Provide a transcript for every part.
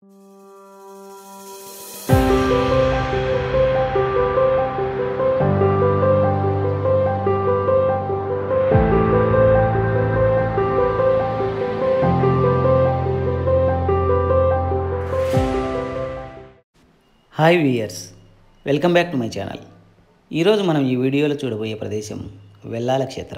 Hi viewers, welcome back to my channel. ఈరోజు మనం ఈ వీడియోలో చూడబోయే ప్రదేశం వెల్లాల క్షేత్రం.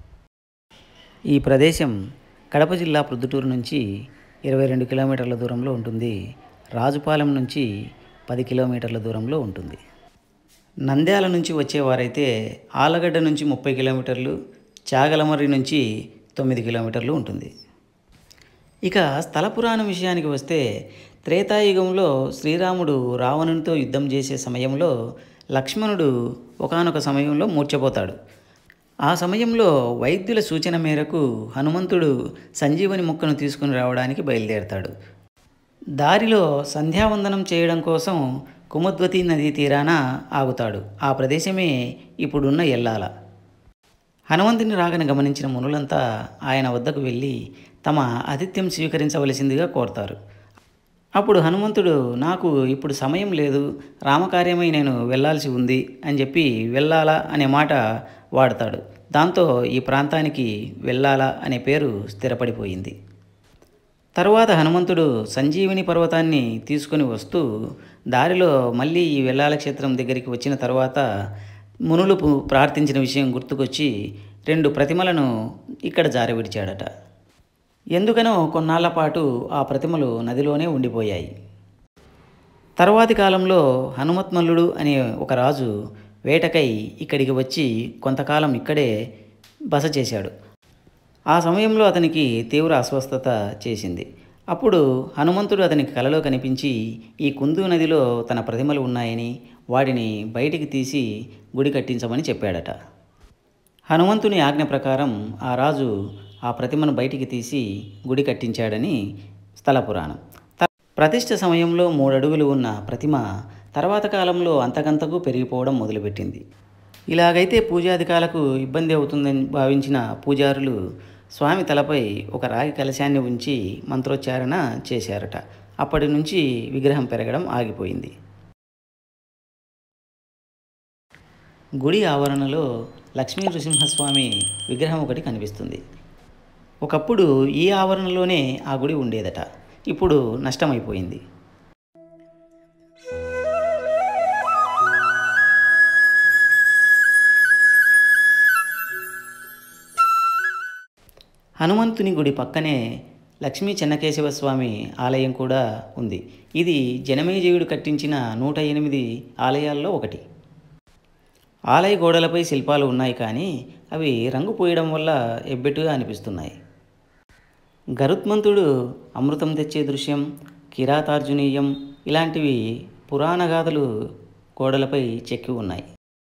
ఈ ప్రదేశం కడప జిల్లా ప్రొద్దుటూరు నుంచి 22 కిలోమీటర్ల దూరంలో ఉంటుంది. రాజుపాలెం నుంచి 10 కిలోమీటర్ల దూరంలో ఉంటుంది. నంద్యాల నుంచి వచ్చేవారైతే ఆలగడ్డ నుంచి 30 కిలోమీటర్లు, చాగలమర్రి నుంచి 9 కిలోమీటర్లు ఉంటుంది. ఇక స్థల పురాణం విషయానికి వస్తే, త్రేతాయుగంలో శ్రీరాముడు రావణునితో యుద్ధం చేసే సమయంలో లక్ష్మణుడు ఒకానొక సమయంలో మూర్ఛపోతాడు. ఆ సమయంలో వైద్యుల సూచన మేరకు హనుమంతుడు సంజీవని మొక్కను తీసుకుని రావడానికి బయలుదేరతాడు. దారిలో సంధ్యావందనం చేయడం కోసం కుముద్వతి నదీ తీరాన ఆగుతాడు. ఆ ప్రదేశమే ఇప్పుడున్న ఎల్లాల. హనుమంతుని రాకని గమనించిన మునులంతా ఆయన వద్దకు వెళ్ళి తమ ఆతిథ్యం స్వీకరించవలసిందిగా కోరతారు. అప్పుడు హనుమంతుడు, నాకు ఇప్పుడు సమయం లేదు, రామకార్యమై నేను వెళ్ళాల్సి ఉంది అని చెప్పి వెల్లాల అనే మాట వాడతాడు. దాంతో ఈ ప్రాంతానికి వెల్లాల అనే పేరు స్థిరపడిపోయింది. తరువాత హనుమంతుడు సంజీవిని పర్వతాన్ని తీసుకొని వస్తూ దారిలో మళ్ళీ ఈ వెల్లాల క్షేత్రం దగ్గరికి వచ్చిన తర్వాత మునులు ప్రార్థించిన విషయం గుర్తుకొచ్చి 2 ప్రతిమలను ఇక్కడ జారవిడిచాడట. ఎందుకనో కొన్నాళ్ల పాటు ఆ ప్రతిమలు నదిలోనే ఉండిపోయాయి. తరువాతి కాలంలో హనుమత్మల్లుడు అనే ఒక రాజు వేటకై ఇక్కడికి వచ్చి కొంతకాలం ఇక్కడే బస చేశాడు. ఆ సమయంలో అతనికి తీవ్ర అస్వస్థత చేసింది. అప్పుడు హనుమంతుడు అతనికి కలలో కనిపించి ఈ కుందు నదిలో తన ప్రతిమలు ఉన్నాయని వాటిని బయటికి తీసి గుడి కట్టించమని చెప్పాడట. హనుమంతుని ఆజ్ఞ ప్రకారం ఆ రాజు ఆ ప్రతిమను బయటికి తీసి గుడి కట్టించాడని స్థల పురాణం. ప్రతిష్ఠ సమయంలో 3 అడుగులు ఉన్న ప్రతిమ తర్వాత కాలంలో అంతకంతకు పెరిగిపోవడం మొదలుపెట్టింది. ఇలాగైతే పూజాధికాలకు ఇబ్బంది అవుతుందని భావించిన పూజారులు స్వామి తలపై ఒక రాగి కలశాన్ని ఉంచి మంత్రోచ్చారణ చేశారట. అప్పటి నుంచి విగ్రహం పెరగడం ఆగిపోయింది. గుడి ఆవరణలో లక్ష్మీ నృసింహస్వామి విగ్రహం ఒకటి కనిపిస్తుంది. ఒకప్పుడు ఈ ఆవరణలోనే ఆ గుడి ఉండేదట. ఇప్పుడు నష్టమైపోయింది. హనుమంతుని గుడి పక్కనే లక్ష్మీ చెన్నకేశవ స్వామి ఆలయం కూడా ఉంది. ఇది జనమేజయుడు కట్టించిన 108 ఆలయాల్లో ఒకటి. ఆలయ గోడలపై శిల్పాలు ఉన్నాయి, కానీ అవి రంగు పోయడం వల్ల ఎబ్బెట్టుగా అనిపిస్తున్నాయి. గరుత్మంతుడు అమృతం తెచ్చే దృశ్యం, కిరాతార్జునీయం ఇలాంటివి పురాణ గాథలు గోడలపై చెక్కి ఉన్నాయి.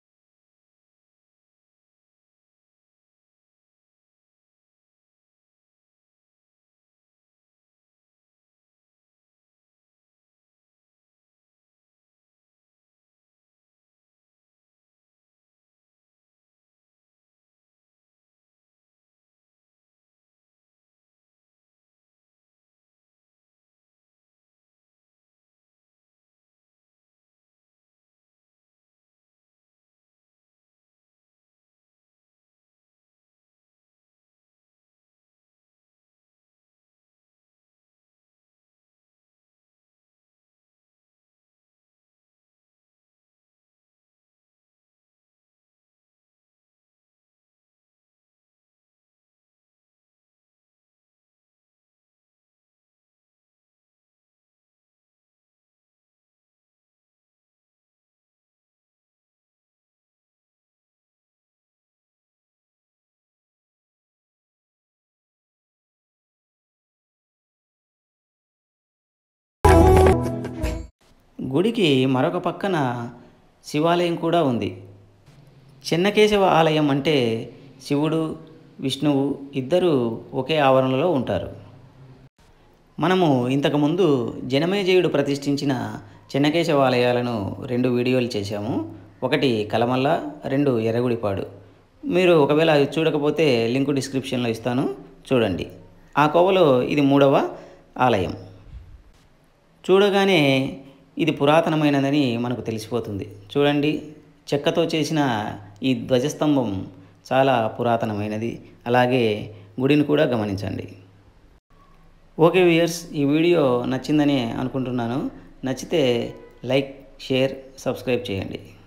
గుడికి మరొక పక్కన శివాలయం కూడా ఉంది. చెన్నకేశవ ఆలయం అంటే శివుడు, విష్ణువు ఇద్దరూ ఒకే ఆవరణలో ఉంటారు. మనము ఇంతకుముందు జనమేజయుడు ప్రతిష్ఠించిన చెన్నకేశవ ఆలయాలను 2 వీడియోలు చేశాము. ఒకటి కలమల్ల, 2 ఎర్రగుడిపాడు. మీరు ఒకవేళ చూడకపోతే లింకు డిస్క్రిప్షన్లో ఇస్తాను, చూడండి. ఆ కోవలో ఇది 3వ ఆలయం. చూడగానే ఇది పురాతనమైనదని మనకు తెలిసిపోతుంది. చూడండి, చెక్కతో చేసిన ఈ ధ్వజస్తంభం చాలా పురాతనమైనది. అలాగే గుడిని కూడా గమనించండి. ఓకే వ్యూయర్స్, ఈ వీడియో నచ్చిందని అనుకుంటున్నాను. నచ్చితే లైక్, షేర్, సబ్స్క్రైబ్ చేయండి.